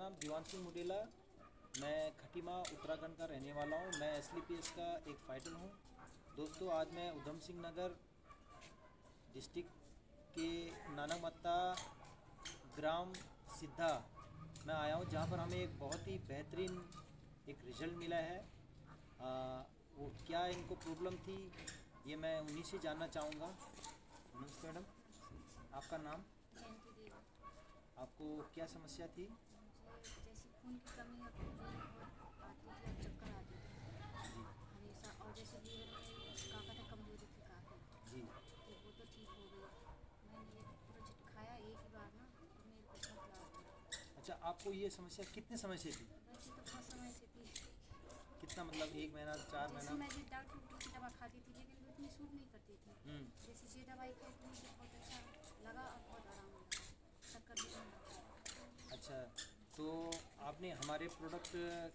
नाम दीवान सिंह मुडेला। मैं खटीमा उत्तराखंड का रहने वाला हूँ। मैं SLPS का एक फाइटर हूँ। दोस्तों, आज मैं उधम सिंह नगर डिस्ट्रिक्ट के नानकमत्ता ग्राम सिद्धा में आया हूँ, जहाँ पर हमें एक बहुत ही बेहतरीन एक रिजल्ट मिला है। वो क्या इनको प्रॉब्लम थी, ये मैं उन्हीं से जानना चाहूँगा। नमस्ते मैडम, आपका नाम? आपको क्या समस्या थी? जैसे खून की कमी आती थी और चक्कर आती थी हमेशा, और जैसे लीवर में ताकत कमजोरी थी काफ़ी जी, तो वो तो ठीक हो गई। मैंने ये प्रोजेक्ट खाया एक ही बार ना, तो मेरे को बहुत लाभ हुआ। अच्छा, आपको ये समस्या कितने समय से थी? वैसे तो बहुत समय से थी। कितना, मतलब 1 महीना, 4 जैसे महीना? मैं जो डॉक्टर की दवा खाती थी, लेकिन वो इतनी सूट नहीं करती थी। जैसे ये दवाई खाई तो मुझे बहुत अच्छा लगा और बहुत आराम लगा, चक्कर भी नहीं आता। अच्छा, तो आपने हमारे प्रोडक्ट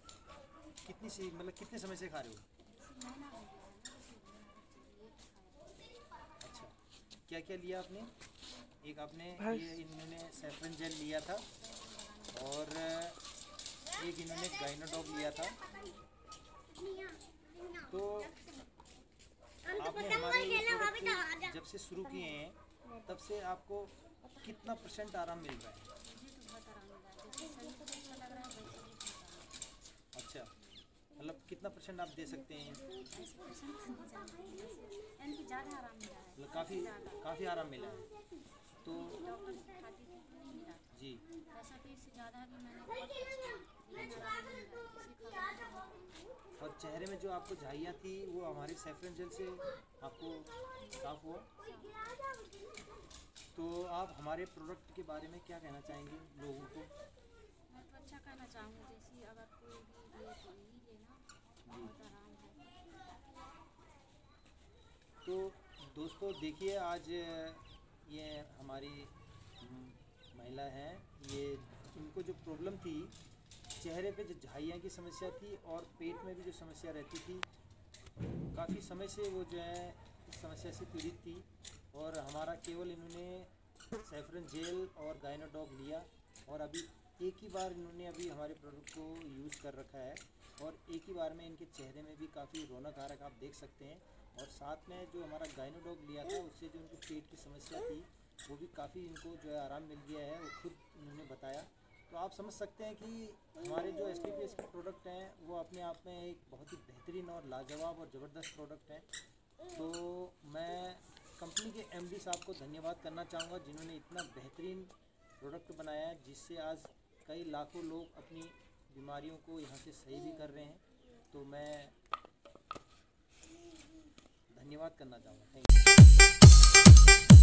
कितने समय से खा रहे हो? जैसे महीना हो गया है ना, जैसे महीना ये खाया। अच्छा, क्या क्या लिया आपने? एक आपने ये इन्होंने सैफरन जेल लिया था, और एक इन्होंने गाइनोडॉग लिया था। तो आपने हमारे ये प्रोडक्ट जब से शुरू किए हैं तब से आपको कितना % आराम मिल रहा है? मुझे तो बहुत आराम मिला है, जैसे शरीर को अच्छा लग रहा है वैसे भी बहुत आराम। अच्छा, मतलब कितना % आप दे सकते हैं? ऐसे पेशेंट नहीं जानते हैं, जैसे यानी कि ज़्यादा आराम मिला है, मतलब काफ़ी आराम मिला है। तो डॉक्टर की खाती थी तो नहीं मिला था। जी, ऐसा तो इससे ज़्यादा भी मैंने बहुत लेकिन आराम नहीं मिला, इसी का बहुत आराम। और चेहरे में जो आपको झाइयाँ थी वो हमारे सैफरन जेल से आपको साफ हुआ। तो आप हमारे प्रोडक्ट के बारे में क्या कहना चाहेंगे लोगों को? मैं तो अच्छा कहना चाहूँगी, जैसे अगर कोई भी ले तो यही लेना, बहुत आराम है। तो दोस्तों देखिए, आज ये हमारी महिला हैं, ये इनको जो प्रॉब्लम थी, चेहरे पे जो झाइयाँ की समस्या थी और पेट में भी जो समस्या रहती थी, काफ़ी समय से वो जो है इस समस्या से पीड़ित थी। और हमारा केवल इन्होंने सैफरन जेल और गाइनोडॉग लिया, और अभी एक ही बार इन्होंने अभी हमारे प्रोडक्ट को यूज़ कर रखा है, और एक ही बार में इनके चेहरे में भी काफ़ी रौनक आ रहा, आप देख सकते हैं। और साथ में जो हमारा गाइनोडॉग लिया था, उससे जो उनकी पेट की समस्या थी वो भी काफ़ी इनको जो है आराम मिल गया है, वो खुद उन्होंने बताया। तो आप समझ सकते हैं कि हमारे जो SLPS के प्रोडक्ट हैं वो अपने आप में एक बहुत ही बेहतरीन और लाजवाब और ज़बरदस्त प्रोडक्ट हैं। तो मैं कंपनी के MD साहब को धन्यवाद करना चाहूँगा, जिन्होंने इतना बेहतरीन प्रोडक्ट बनाया है, जिससे आज कई लाखों लोग अपनी बीमारियों को यहाँ से सही भी कर रहे हैं। तो मैं धन्यवाद करना चाहूँगा। Thank you.